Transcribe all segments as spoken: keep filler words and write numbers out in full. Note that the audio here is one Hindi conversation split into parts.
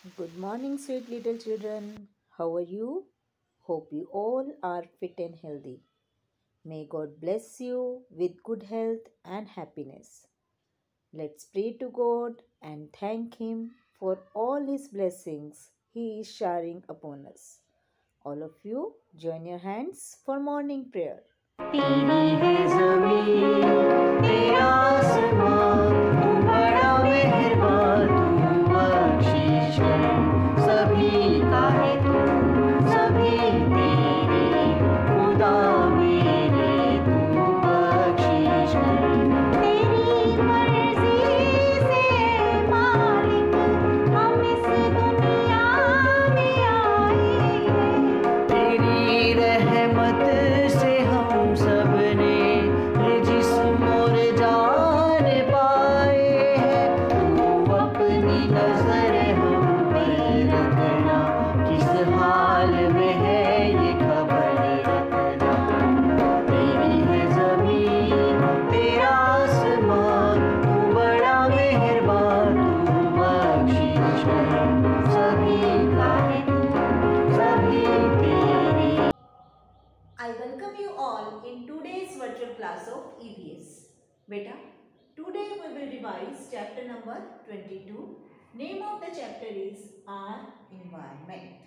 Good morning, sweet little children. How are you? Hope you all are fit and healthy. May God bless you with good health and happiness. Let's pray to God and thank Him for all His blessings He is showering upon us. All of you, join your hands for morning prayer. तेरी है ज़मीं तेरा आसमां तू बड़ा मेहरबान तू बख्शीश कर सभी का है तू सभी तेरे खुदा मेरे तू बख्शीश कर तेरी मर्जी से मालिक हम इस दुनिया में आए हैं तेरी रहमत से हम सबने ये जिस्म और जान पाए हैं तू अपनी नजर हम पर रखना किस हाल में है ये खबर रखना तेरी है जमीन तेरा आसमान तू बड़ा मेहरबान तू बख्शीश कर सभी का है तू सभी तेरी I welcome you all in today's virtual class of E V S. Beta, today we will revise chapter number twenty-two. Name of the chapter is Our Environment.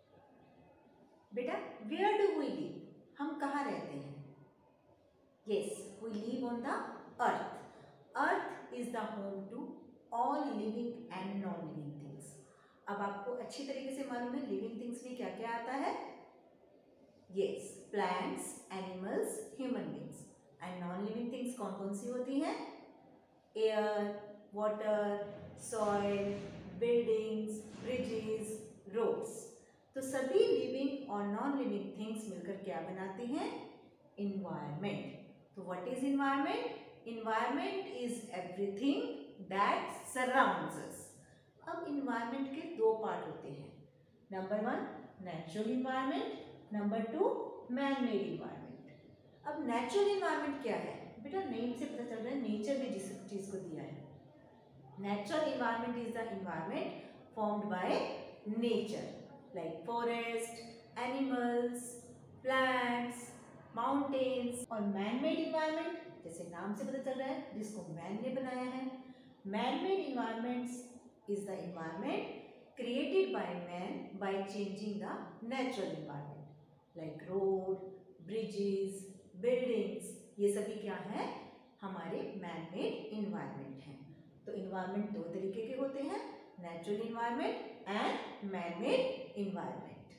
Beta, where do we live? हम कहाँ रहते हैं? Yes, we live on the earth. Earth is the home to all living and non-living things. अब आपको अच्छी तरीके से मालूम है living things में क्या क्या आता है? Yes, plants, animals, human beings. And non-living things कौन कौन सी होती हैं? Air, water, soil, buildings, bridges, roads. तो सभी living और non-living things मिलकर क्या बनाते हैं? Environment. तो what is environment? Environment is everything that surrounds us. अब environment के दो पार्ट होते हैं. Number one, natural environment. Number two man made environment. अब नेचुरल इन्वायरमेंट क्या है बेटा? नेम से पता चल रहा है नेचर ने जिस चीज को दिया है. Natural environment is the environment formed by nature like forest, animals, plants, mountains. और मैन मेड इन्वायरमेंट जैसे नाम से पता चल रहा है जिसको मैन ने बनाया है. Man made environments is the environment created by man by changing the natural environment like road, bridges, buildings. ये सभी क्या है? हमारे man made environment हैं. तो environment दो तरीके के होते हैं, natural environment and man made environment.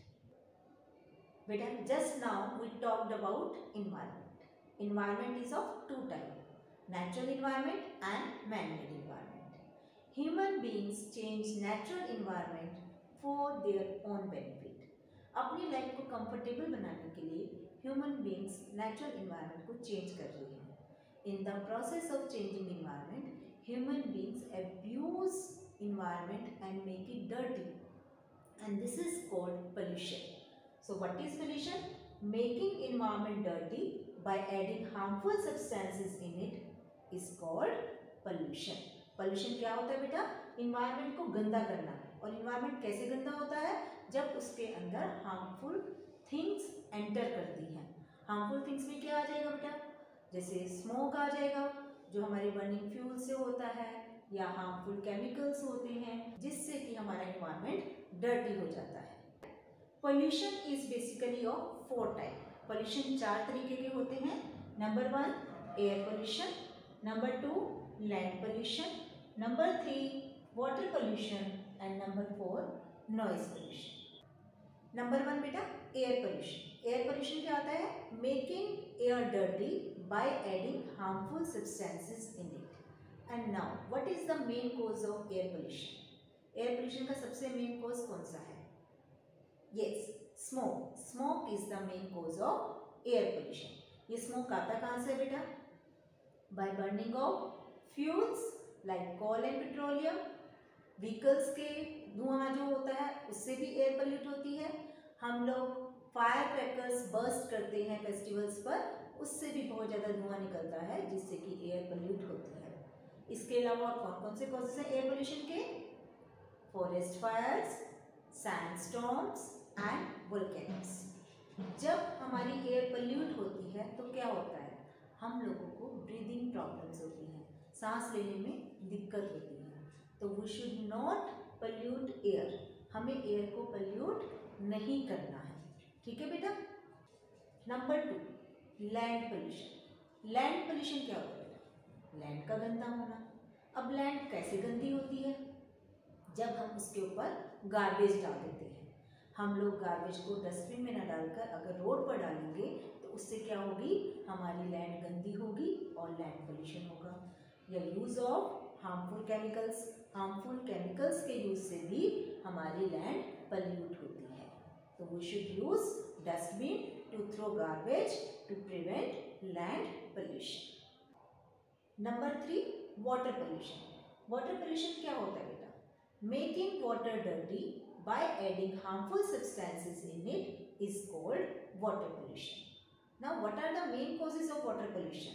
बेटा just now we talked about environment. Environment is of two types, natural environment and man made environment. Human beings change natural environment for their own benefit. अपनी लाइफ को कंफर्टेबल बनाने के लिए ह्यूमन बींग्स नेचुरल इन्वायरमेंट को चेंज कर रही हैं. In the process of changing environment human beings abuse environment and make it dirty and this is called pollution. So what is pollution? Making environment dirty by adding harmful substances in it is called pollution. Pollution क्या होता है बेटा? इन्वायरमेंट को गंदा करना. और इन्वायरमेंट कैसे गंदा होता है? जब उसके अंदर हार्मफुल थिंग्स एंटर करती हैं. हार्मफुल थिंग्स में क्या आ जाएगा बेटा? जैसे स्मोक आ जाएगा जो हमारे बर्निंग फ्यूल से होता है, या हार्मफुल केमिकल्स होते हैं जिससे कि हमारा इन्वायरमेंट डर्टी हो जाता है. Pollution is basically of four type. Pollution चार तरीके के होते हैं. Number one air pollution, number two land pollution, number three water pollution and number four noise pollution. Number one बेटा एयर पोल्यूशन. एयर पोल्यूशन क्या होता है? Making air dirty by adding harmful substances in it. And now what is the main cause of air pollution? Air pollution का सबसे मेन कॉज कौन सा है? Yes, smoke. Smoke is the main cause of air pollution. ये स्मोक आता कहाँ से बेटा? By burning of fuels like coal and petroleum. Vehicles के धुआं जो होता है उससे भी एयर पोल्यूट होती है. हम लोग फायर क्रैकर्स बर्स्ट करते हैं फेस्टिवल्स पर, उससे भी बहुत ज़्यादा धुआं निकलता है जिससे कि एयर पोल्यूट होती है. इसके अलावा और कौन कौन से कॉजेज हैं एयर पोल्यूशन के? Forest fires, sandstorms and volcanoes. जब हमारी एयर पोल्यूट होती है तो क्या होता है, हम लोगों को ब्रीदिंग प्रॉब्लम्स होती हैं, सांस लेने में दिक्कत होती है। तो we should not pollute air, हमें एयर को पोल्यूट नहीं करना है, ठीक है बेटा। Number two, land pollution. Land pollution क्या होता है, लैंड का गंदा होना। अब लैंड कैसे गंदी होती है, जब हम उसके ऊपर गार्बेज डाल देते हैं। हम लोग गार्बेज को डस्टबिन में न डालकर अगर रोड पर डालेंगे तो उससे क्या होगी, हमारी लैंड गंदी होगी और लैंड पोल्यूशन होगा। या use of harmful chemicals, harmful chemicals के यूज से भी हमारी लैंड पोल्यूट होती है। तो we should use dustbin to throw garbage to prevent land pollution. Number three, water pollution. Water pollution क्या होता है बेटा, making water dirty by adding harmful substances in it is called water pollution. Now what are the main causes of water pollution?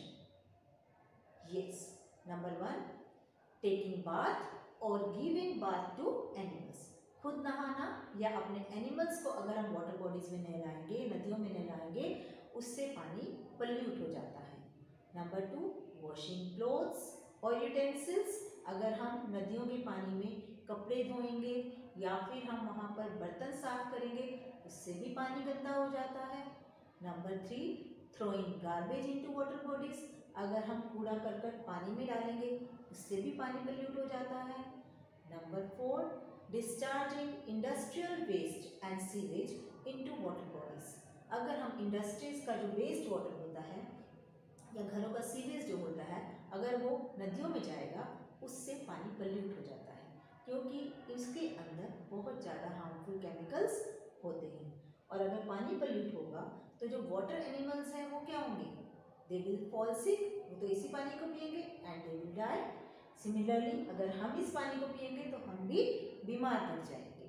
Yes, number one, taking bath or giving bath to animals. खुद नहाना या अपने एनिमल्स को अगर हम वाटर बॉडीज में नहलाएंगे, नदियों में नहलाएंगे, उससे पानी पोल्यूट हो जाता है। नंबर टू, वॉशिंग क्लोथ्स और यूटेंसिल्स। अगर हम नदियों के पानी में कपड़े धोएंगे या फिर हम वहाँ पर बर्तन साफ करेंगे, उससे भी पानी गंदा हो जाता है। Number three, throwing garbage into water bodies. अगर हम कूड़ा करकट पानी में डालेंगे, उससे भी पानी पोल्यूट हो जाता है। Number four, discharging industrial waste and sewage into water bodies. अगर हम इंडस्ट्रीज का जो वेस्ट वाटर होता है या घरों का सीवेज जो होता है, अगर वो नदियों में जाएगा, उससे पानी पोल्यूट हो जाता है, क्योंकि इसके अंदर बहुत ज़्यादा हार्मफुल केमिकल्स होते हैं। और अगर पानी पोल्यूट होगा तो जो वाटर एनिमल्स हैं वो क्या होंगे, दे विल फॉल सिक, वो तो इसी पानी को पिएंगे and they will die. Similarly अगर हम इस पानी को पिएंगे तो हम भी बीमार पड़ जाएंगे।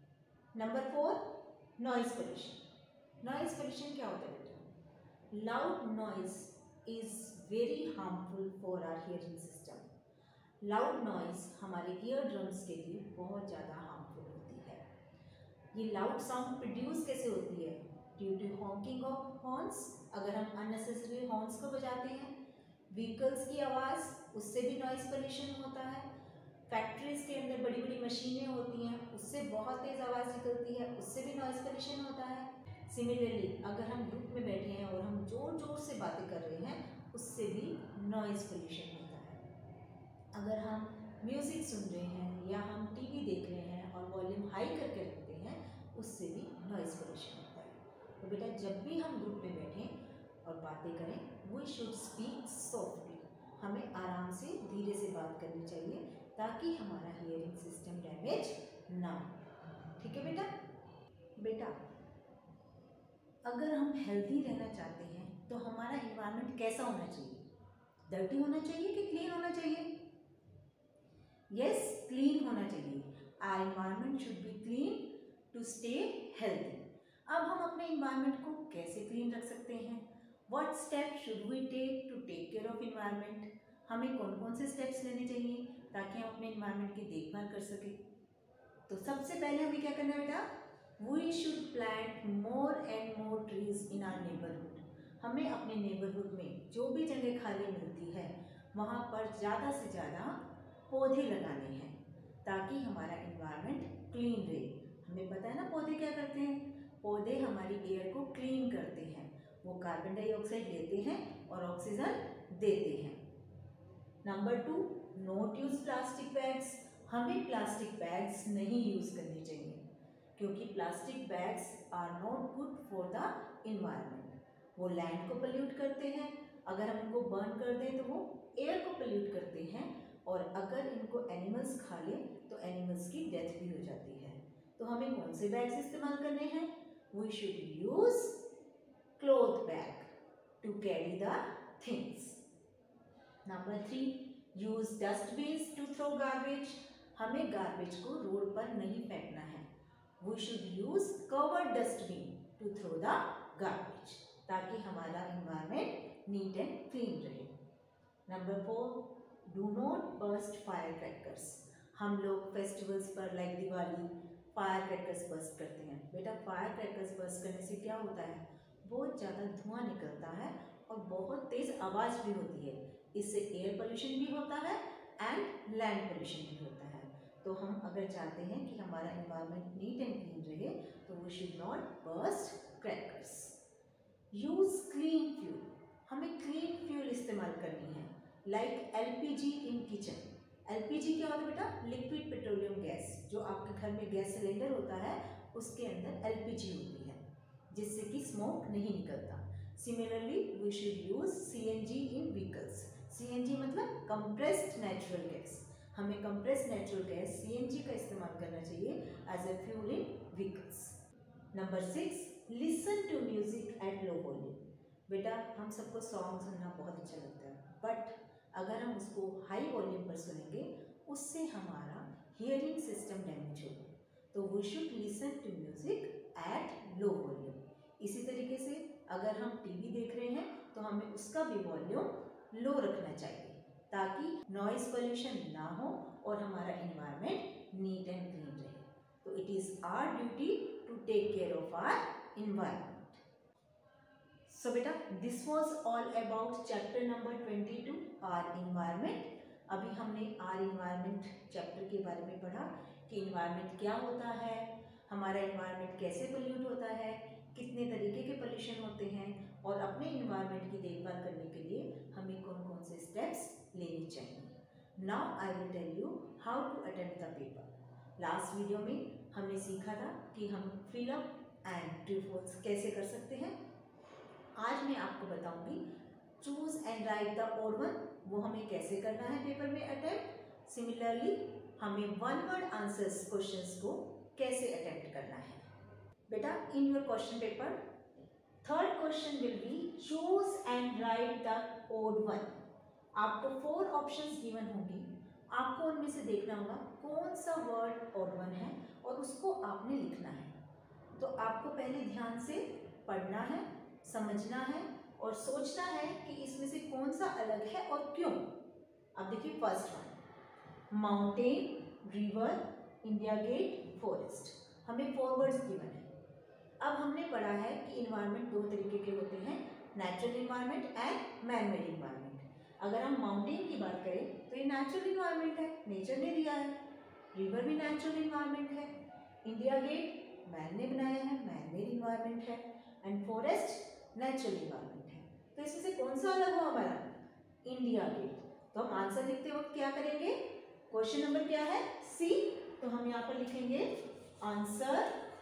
Number four, noise pollution. Noise pollution क्या होता है बेटा, loud noise is very harmful for our hearing system. Loud noise हमारे ईयर ड्रम्स के लिए बहुत ज़्यादा हार्मफुल होती है। ये लाउड साउंड प्रोड्यूस कैसे होती है, due to honking of horns. अगर हम अननेसेसरी हॉर्न्स को बजाते हैं, व्हीकल्स की आवाज़, उससे भी नॉइज पोल्यूशन होता है। फैक्ट्रीज के अंदर बड़ी बड़ी मशीनें होती हैं, उससे बहुत तेज़ आवाज़ निकलती है, उससे भी नॉइज पोल्यूशन होता है। सिमिलरली अगर हम ग्रुप में बैठे हैं और हम ज़ोर ज़ोर से बातें कर रहे हैं, उससे भी नॉइज पोल्यूशन होता है। अगर हम म्यूज़िक सुन रहे हैं या हम टीवी देख रहे हैं और वॉल्यूम हाई करके रखते हैं, उससे भी नॉइज पोल्यूशन होता है। तो बेटा जब भी हम ग्रुप में बैठें और बातें करें, वी शुड स्पीक सॉफ्टली। हमें आराम से धीरे से बात करनी चाहिए ताकि हमारा हियरिंग सिस्टम डैमेज ना हो। ठीक है बेटा। बेटा अगर हम हेल्दी रहना चाहते हैं तो हमारा इन्वायरमेंट कैसा होना चाहिए, डर्टी होना चाहिए कि क्लीन होना चाहिए? यस, क्लीन होना चाहिए। Our environment should be clean to stay healthy. अब हम अपने इन्वायरमेंट को कैसे क्लीन रख सकते हैं? What step should we take to take care of environment? हमें कौन कौन से स्टेप्स लेने चाहिए ताकि हम अपने इन्वायरमेंट की देखभाल कर सकें? तो सबसे पहले हमें क्या करना है बेटा, we should plant more and more trees in our neighbourhood. हमें अपने नेबरहुड में जो भी जगह खाली मिलती है वहाँ पर ज़्यादा से ज़्यादा पौधे लगाने हैं ताकि हमारा इन्वायरमेंट क्लीन रहे। हमें पता है ना पौधे क्या करते हैं, पौधे हमारी एयर को क्लीन करते हैं। वो कार्बन डाइऑक्साइड लेते हैं और ऑक्सीजन देते हैं। Number two, not use plastic bags. हमें प्लास्टिक बैग्स नहीं यूज़ करने चाहिए क्योंकि plastic bags are not good for the environment. वो लैंड को पोल्यूट करते हैं, अगर हम इनको बर्न कर दें तो वो एयर को पोल्यूट करते हैं, और अगर इनको एनिमल्स खा लें तो एनिमल्स की डेथ भी हो जाती है। तो हमें कौन से बैग्स इस्तेमाल करने हैं? We should use cloth bag to carry the things. Number three, use dustbins to throw garbage. हमें गार्बेज को रोड पर नहीं फेंकना है। We should use covered dustbin to throw the garbage ताकि हमारा इन्वायरमेंट नीट एंड क्लीन रहे। Number four, do not burst fire crackers. हम लोग फेस्टिवल्स पर like Diwali fire crackers burst करते हैं। बेटा फायर क्रैकर्स बर्स्ट करने से क्या होता है, बहुत ज़्यादा धुआं निकलता है और बहुत तेज़ आवाज़ भी होती है। इससे एयर पोल्यूशन भी होता है एंड लैंड पोल्यूशन भी होता है। तो हम अगर चाहते हैं कि हमारा एनवायरनमेंट नीट एंड क्लीन रहे तो we should not burst crackers. Use clean fuel, हमें क्लीन फ्यूल इस्तेमाल करनी है like LPG in kitchen. LPG क्या होता है बेटा, लिक्विड पेट्रोलियम गैस। जो आपके घर में गैस सिलेंडर होता है उसके अंदर एलपीजी होती है जिससे कि स्मोक नहीं निकलता। Similarly we should use CNG in vehicles. CNG मतलब कंप्रेस्ड नेचुरल गैस। हमें कंप्रेस्ड नेचुरल गैस सीएनजी का इस्तेमाल करना चाहिए as a fuel in vehicles. Number six, listen to music at low volume. बेटा हम सबको सॉन्ग सुनना बहुत अच्छा लगता है, बट अगर हम उसको हाई वॉल्यूम पर सुनेंगे उससे हमारा हियरिंग सिस्टम डैमेज होगा। तो we should listen to music at low volume. इसी तरीके से अगर हम टीवी देख रहे हैं तो हमें उसका भी वॉल्यूम लो रखना चाहिए ताकि नॉइज पोल्यूशन ना हो और हमारा एनवायरनमेंट नीट एंड क्लीन रहे। तो it is our duty to take care of our environment. So बेटा this was all about chapter number twenty two, our environment. अभी हमने आर इन्वायरमेंट चैप्टर के बारे में पढ़ा कि इन्वायरमेंट क्या होता है, हमारा इन्वायरमेंट कैसे पोल्यूट होता है, कितने तरीके के पोल्यूशन होते हैं और अपने इन्वायरमेंट की देखभाल करने के लिए हमें कौन कौन से स्टेप्स लेने चाहिए। Now I will tell you how to attempt the paper. Last video में हमने सीखा था कि हम फिलअप एंड ट्रू फॉल्स कैसे कर सकते हैं। आज मैं आपको बताऊंगी choose and write the odd one, वो हमें कैसे करना है पेपर में अटेम्प्ट। सिमिलरली हमें वन वर्ड आंसर्स क्वेश्चंस को कैसे अटेम्प्ट करना है। बेटा in your question paper third question will be choose and write the odd one. आपको फोर ऑप्शंस गिवन होंगी, आपको उनमें से देखना होगा कौन सा वर्ड ओड वन है और उसको आपने लिखना है। तो आपको पहले ध्यान से पढ़ना है, समझना है और सोचना है कि इसमें से कौन सा अलग है और क्यों। अब देखिए first one, mountain, river, India gate, forest. हमें फोर वर्ड्स गिवन है। अब हमने पढ़ा है कि इन्वायरमेंट दो तरीके के होते हैं, natural environment and man made environment. अगर हम माउंटेन की बात करें तो ये नेचुरल इन्वायरमेंट है, नेचर ने दिया है। रिवर भी नेचुरल इन्वायरमेंट है। इंडिया गेट मैन ने बनाया है, मैन मेड इन्वायरमेंट है। एंड फॉरेस्ट नेचुरल इन्वायरमेंट है। तो इसमें से कौन सा अलग हुआ हमारा, इंडिया गेट। तो हम आंसर लिखते वक्त क्या करेंगे, क्वेश्चन नंबर क्या है, सी। तो हम यहाँ पर लिखेंगे आंसर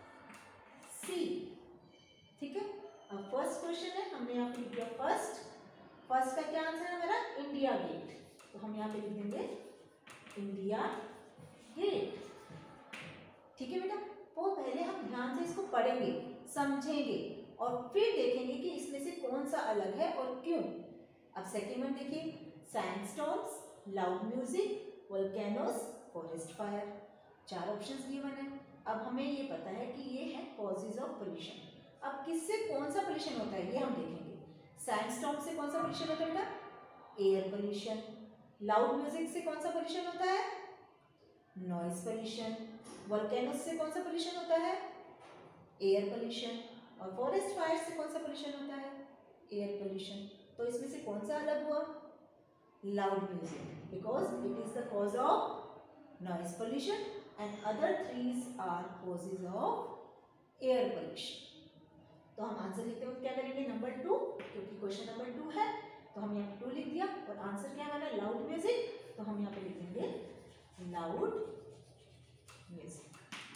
सी। ठीक है, अब फर्स्ट क्वेश्चन है, हमने यहाँ पे लिख दिया फर्स्ट। फर्स्ट का क्या आंसर है हमारा, इंडिया गेट। तो हम यहाँ पे लिख देंगे इंडिया गेट। ठीक है बेटा, वो पहले हम ध्यान से इसको पढ़ेंगे, समझेंगे और फिर देखेंगे कि इसमें से कौन सा अलग है और क्यों। अब सेकेंड वन देखिए, sandstorms, loud music, volcanoes, forest fire. चार ऑप्शंस गिवन है। अब हमें ये पता है कि ये है कॉजेज ऑफ पोल्यूशन। अब किससे कौन सा पोल्यूशन होता है ये हम देखेंगे। सैंडस्टॉर्म से कौन सा पोल्यूशन होता है बेटा, एयर पोल्यूशन। लाउड म्यूजिक से कौन सा पोल्यूशन होता है, नॉइज पोल्यूशन। वोल्केनोस से कौन सा पोल्यूशन होता है, एयर पोल्यूशन। और फॉरेस्ट फायर से कौन सा पोल्यूशन होता है, एयर पोल्यूशन। तो इसमें से कौन सा अलग हुआ, loud music, because it is the cause of noise pollution and other threes are causes of air pollution. तो हम आंसर लिखते वक्त क्या करेंगे, नंबर टू, क्योंकि क्वेश्चन नंबर टू है तो हम यहाँ पे टू लिख दिया। और आंसर क्या हमारा, लाउड म्यूजिक। तो हम यहाँ पे लिख देंगे लाउड म्यूजिक।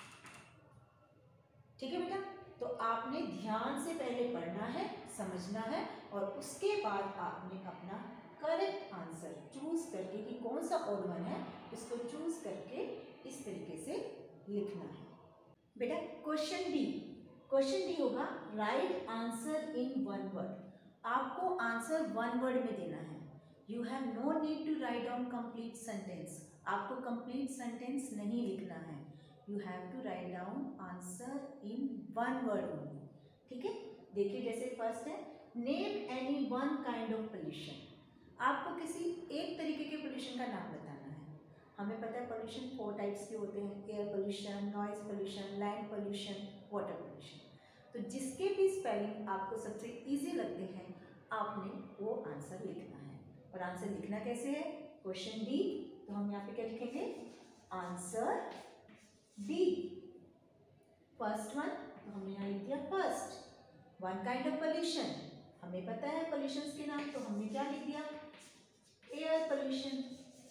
ठीक है बेटा, तो आपने ध्यान से पहले पढ़ना है, समझना है और उसके बाद आपने अपना करेक्ट आंसर चूज करके कि कौन सा ओड वन है उसको चूज करके इस तरीके से लिखना है। बेटा क्वेश्चन डी, क्वेश्चन डी होगा write answer in one word. आपको आंसर वन वर्ड में देना है। You have no need to write down complete sentence. आपको कंप्लीट सेंटेंस नहीं लिखना है। You have to write down answer in one word only. ठीक है, देखिए जैसे फर्स्ट है, name any one kind of pollution. आपको किसी एक तरीके के पोल्यूशन का नाम बताना है। हमें पता है पोल्यूशन फोर टाइप्स के होते हैं, air pollution, noise pollution, land pollution, water pollution. तो जिसके भी स्पेलिंग आपको सबसे इजी लगते हैं आपने वो आंसर लिखना है। और आंसर लिखना कैसे है? क्वेश्चन डी, तो हम यहाँ पे क्या लिखेंगे? Answer D. फर्स्ट वन, तो हमने यहाँ लिख दिया first, one kind of pollution, हमें पता है पोल्यूशन के नाम, तो हमने क्या लिख दिया? Air pollution.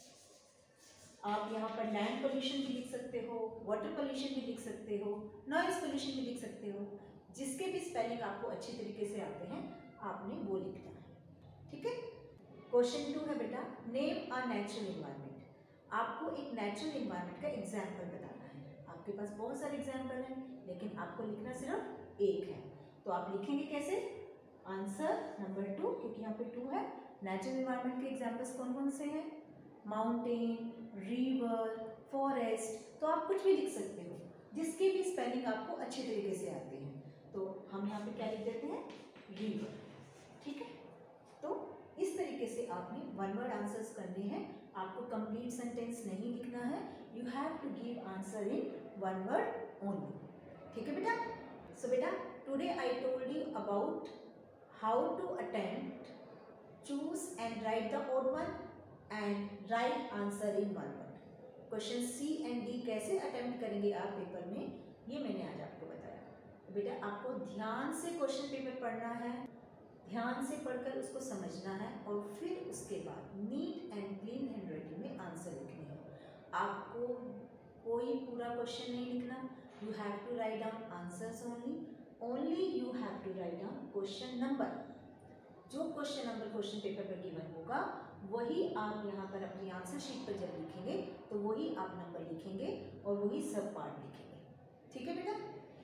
आप यहाँ पर लैंड पोल्यूशन भी लिख सकते हो, वाटर पोल्यूशन भी लिख सकते हो, नॉइज पोल्यूशन भी लिख सकते हो। जिसके भी स्पेलिंग आपको अच्छी तरीके से आते हैं आपने वो लिखना है। ठीक है। क्वेश्चन टू है बेटा, नेम अ नेचुरल इन्वायरमेंट। आपको एक नेचुरल इन्वायरमेंट का एग्जाम्पल बताना है। आपके पास बहुत सारे एग्जाम्पल हैं लेकिन आपको लिखना सिर्फ एक है, तो आप लिखेंगे कैसे? आंसर नंबर टू, क्योंकि यहाँ पे टू है। नेचुरल इन्वायरमेंट के एग्जाम्पल्स कौन कौन से हैं? माउंटेन, रिवर, फॉरेस्ट, तो आप कुछ भी लिख सकते हो जिसकी भी स्पेलिंग आपको अच्छी तरीके से आती है। तो हम यहाँ पे क्या लिख देते हैं? रिवर। ठीक है। तो इस तरीके से आपने वन वर्ड आंसर्स करने हैं, आपको कंप्लीट सेंटेंस नहीं लिखना है। You have to give answer in one word only. ठीक है बेटा। सो बेटा, today I told you about how to attempt, choose and write the odd one and write answer in one word. Question C and D कैसे अटेम्प्ट करेंगे आप पेपर में, ये मैंने आज आपको बताया। तो बेटा आपको ध्यान से क्वेश्चन पेपर पढ़ना है, ध्यान से पढ़कर उसको समझना है और फिर उसके बाद नीट एंड क्लीन हैंडराइटिंग में आंसर लिखने हैं। आपको कोई पूरा क्वेश्चन नहीं लिखना, you have to write down answers only, only you have to write down question number. जो क्वेश्चन नंबर क्वेश्चन पेपर पर गिवन होगा वही आप यहाँ पर अपनी आंसर शीट पर जब लिखेंगे तो वही आप नंबर लिखेंगे और वही सब पार्ट लिखेंगे। ठीक है बेटा।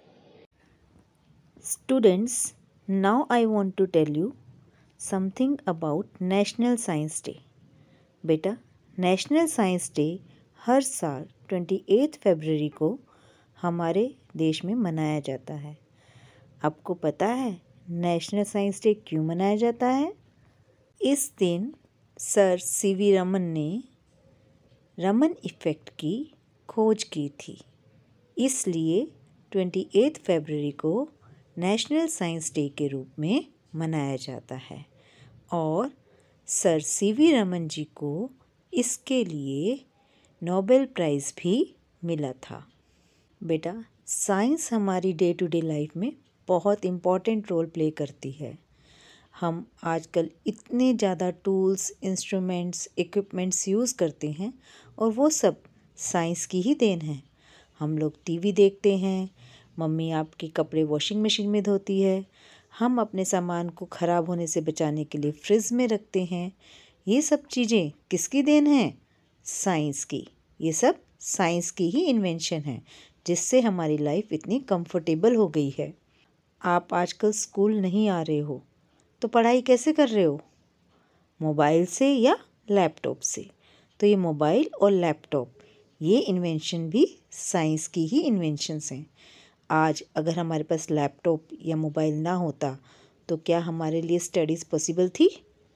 Students, now I want to tell you something about National Science Day. बेटा, नेशनल साइंस डे हर साल अट्ठाईस फरवरी को हमारे देश में मनाया जाता है। आपको पता है नेशनल साइंस डे क्यों मनाया जाता है? इस दिन सर सी वी रमन ने रमन इफ़ेक्ट की खोज की थी, इसलिए अट्ठाईस फरवरी को नेशनल साइंस डे के रूप में मनाया जाता है। और sir C V Raman ji को इसके लिए नोबेल प्राइज़ भी मिला था। बेटा, साइंस हमारी डे टू डे लाइफ में बहुत इम्पॉर्टेंट रोल प्ले करती है। हम आजकल इतने ज़्यादा टूल्स, इंस्ट्रूमेंट्स, इक्विपमेंट्स यूज़ करते हैं और वो सब साइंस की ही देन है। हम लोग टीवी देखते हैं, मम्मी आपके कपड़े वॉशिंग मशीन में धोती है, हम अपने सामान को ख़राब होने से बचाने के लिए फ्रिज में रखते हैं। ये सब चीज़ें किसकी देन हैं? साइंस की। ये सब साइंस की ही इन्वेंशन है जिससे हमारी लाइफ इतनी कंफर्टेबल हो गई है। आप आजकल स्कूल नहीं आ रहे हो तो पढ़ाई कैसे कर रहे हो? मोबाइल से या लैपटॉप से। तो ये मोबाइल और लैपटॉप, ये इन्वेंशन भी साइंस की ही इन्वेंशंस हैं। आज अगर हमारे पास लैपटॉप या मोबाइल ना होता तो क्या हमारे लिए स्टडीज़ पॉसिबल थी?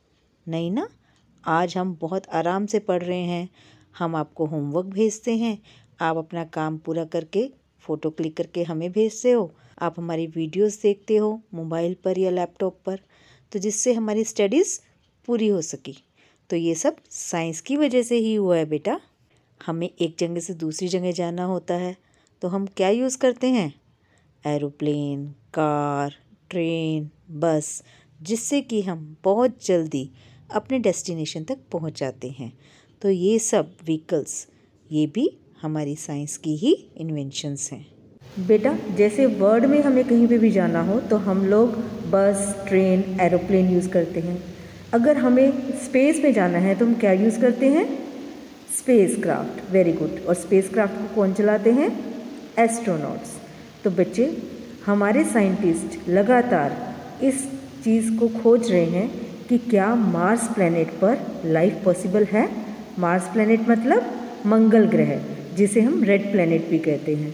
नहीं ना। आज हम बहुत आराम से पढ़ रहे हैं, हम आपको होमवर्क भेजते हैं, आप अपना काम पूरा करके फ़ोटो क्लिक करके हमें भेजते हो, आप हमारी वीडियोस देखते हो मोबाइल पर या लैपटॉप पर, तो जिससे हमारी स्टडीज़ पूरी हो सकी। तो ये सब साइंस की वजह से ही हुआ है बेटा। हमें एक जगह से दूसरी जगह जाना होता है तो हम क्या यूज़ करते हैं? एरोप्लेन, कार, ट्रेन, बस, जिससे कि हम बहुत जल्दी अपने डेस्टिनेशन तक पहुंच जाते हैं। तो ये सब व्हीकल्स, ये भी हमारी साइंस की ही इन्वेंशंस हैं। बेटा, जैसे वर्ल्ड में हमें कहीं पे भी जाना हो तो हम लोग बस, ट्रेन, एरोप्लेन यूज़ करते हैं। अगर हमें स्पेस में जाना है तो हम क्या यूज़ करते हैं? Spacecraft. Very good. और स्पेस क्राफ्ट को कौन चलाते हैं? एस्ट्रोनॉट्स। तो बच्चे, हमारे साइंटिस्ट लगातार इस चीज़ को खोज रहे हैं कि क्या मार्स प्लैनेट पर लाइफ पॉसिबल है। मार्स प्लैनेट मतलब मंगल ग्रह, जिसे हम रेड प्लैनेट भी कहते हैं।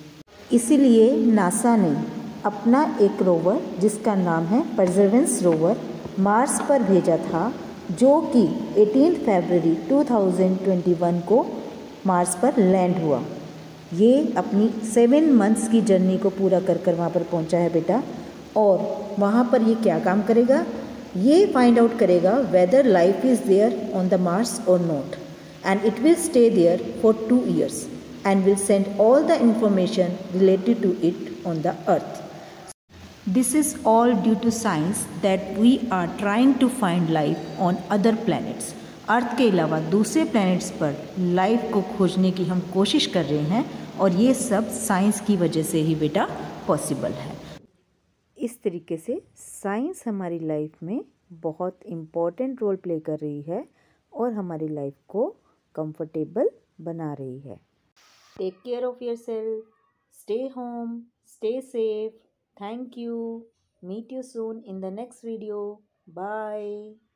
इसीलिए नासा ने अपना एक रोवर जिसका नाम है परसेवरेंस रोवर मार्स पर भेजा था, जो कि अठारह फरवरी दो हज़ार इक्कीस को मार्स पर लैंड हुआ। ये अपनी सेवन मंथ्स की जर्नी को पूरा कर कर वहाँ पर पहुँचा है बेटा। और वहाँ पर ये क्या काम करेगा, ये फाइंड आउट करेगा whether life is there on the Mars और not, and it will stay there for two years and will send all the information related to it on the earth. This is all due to science that we are trying to find life on other planets. Earth के अलावा दूसरे प्लैनेट्स पर लाइफ को खोजने की हम कोशिश कर रहे हैं, और ये सब साइंस की वजह से ही बेटा पॉसिबल है। इस तरीके से साइंस हमारी लाइफ में बहुत इम्पॉर्टेंट रोल प्ले कर रही है और हमारी लाइफ को कंफर्टेबल बना रही है। Take care of yourself. Stay home. Stay safe. Thank you. Meet you soon in the next video. Bye.